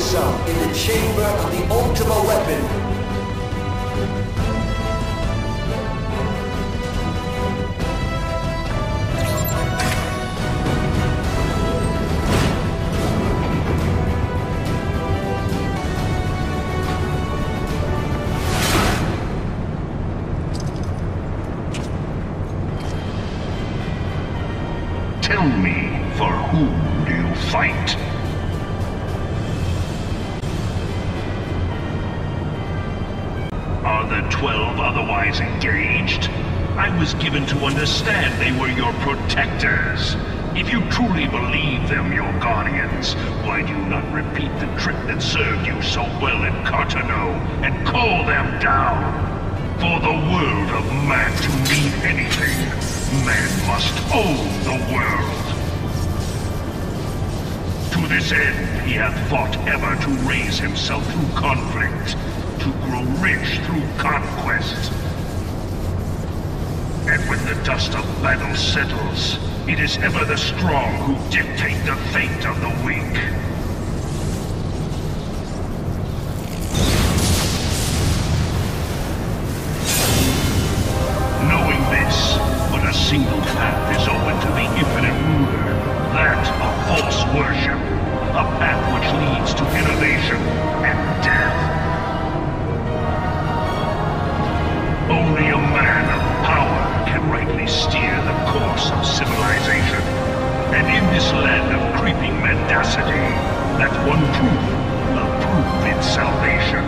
yourself in the chamber of the Ultima Weapon. Tell me, for whom do you fight? Are the 12 otherwise engaged? I was given to understand they were your protectors. If you truly believe them your guardians, why do you not repeat the trick that served you so well in Carteneau and call them down? For the world of man to mean anything, man must own the world. To this end, he hath fought ever to raise himself through conflict, to grow rich through conquest. And when the dust of battle settles, it is ever the strong who dictate the fate of the weak. Knowing this, but a single path is open to the infinite ruler, that of false worship, a path which leads to innovation and death. Only a man of power can rightly steer the course of civilization. And in this land of creeping mendacity, that one truth will prove its salvation.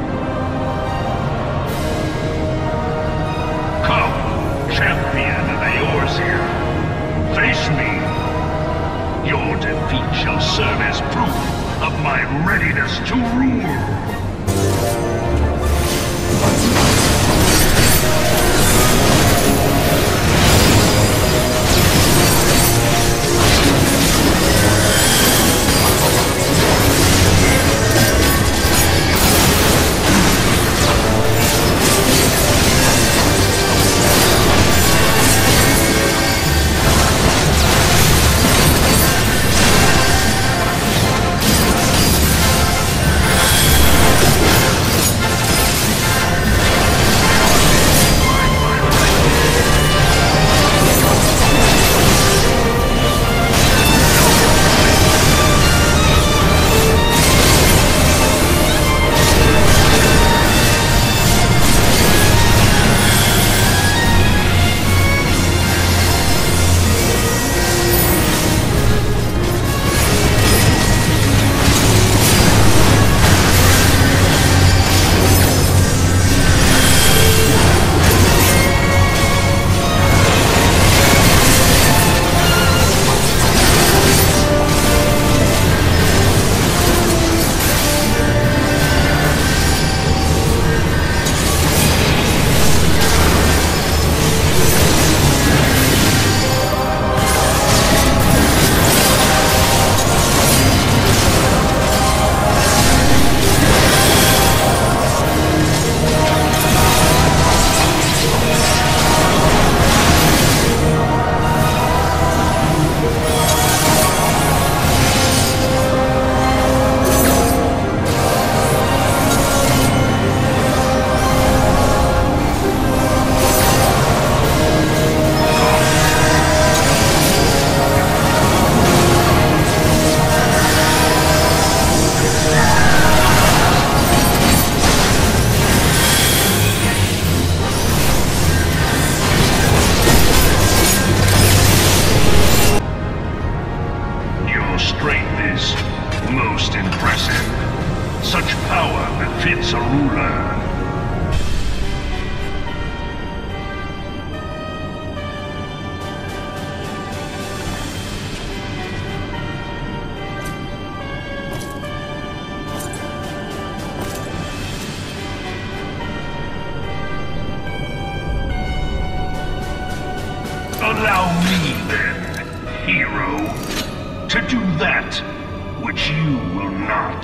Come, champion of Eorzea, face me. Your defeat shall serve as proof of my readiness to rule. Most impressive. Such power befits a ruler. Allow me then, hero, to do that which you will not.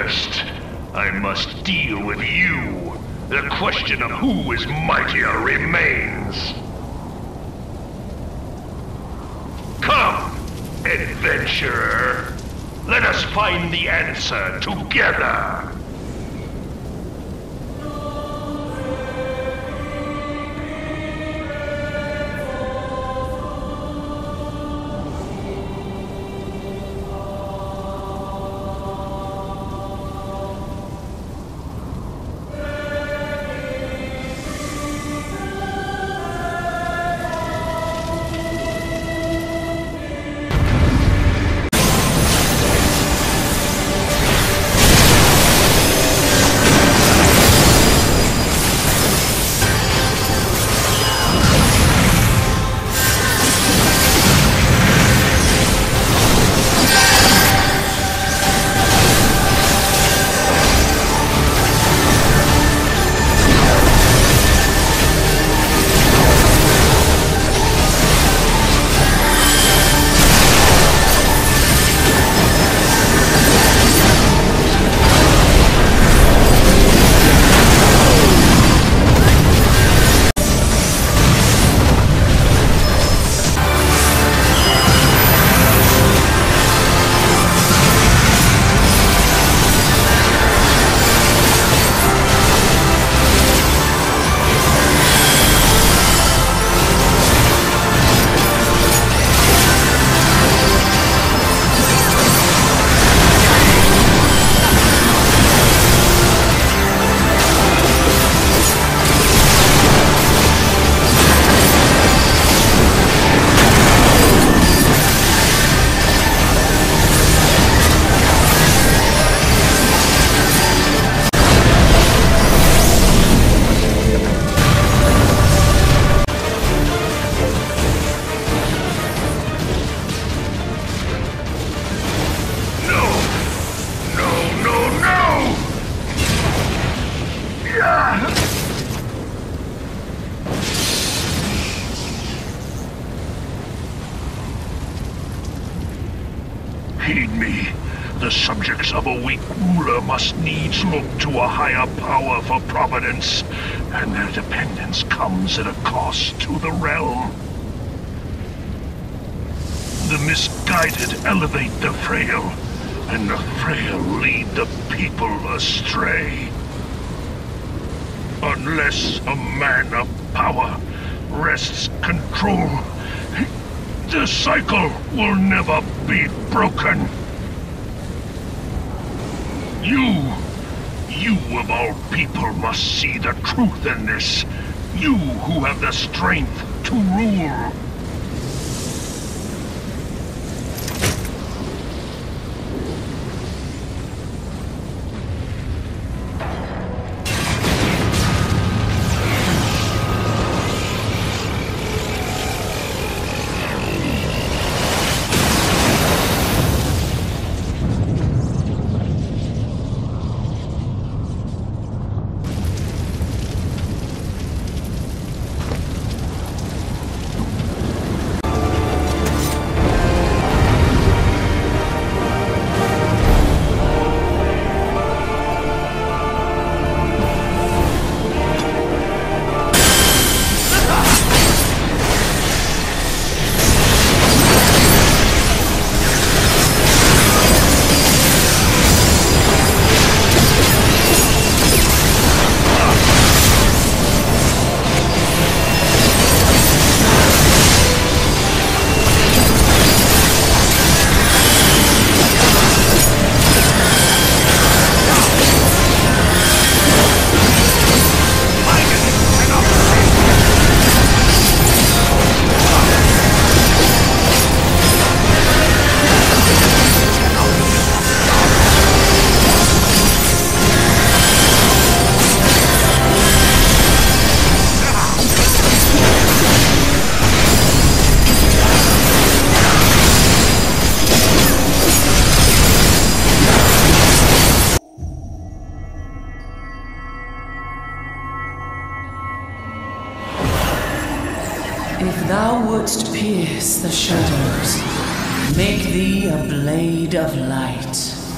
First, I must deal with you. The question of who is mightier remains. Come, adventurer. Let us find the answer together. Heed me. The subjects of a weak ruler must needs look to a higher power for providence, and their dependence comes at a cost to the realm. The misguided elevate the frail, and the frail lead the people astray. Unless a man of power wrests control, the cycle will never be broken. You of all people must see the truth in this. You who have the strength to rule. If thou wouldst pierce the shadows, make thee a blade of light.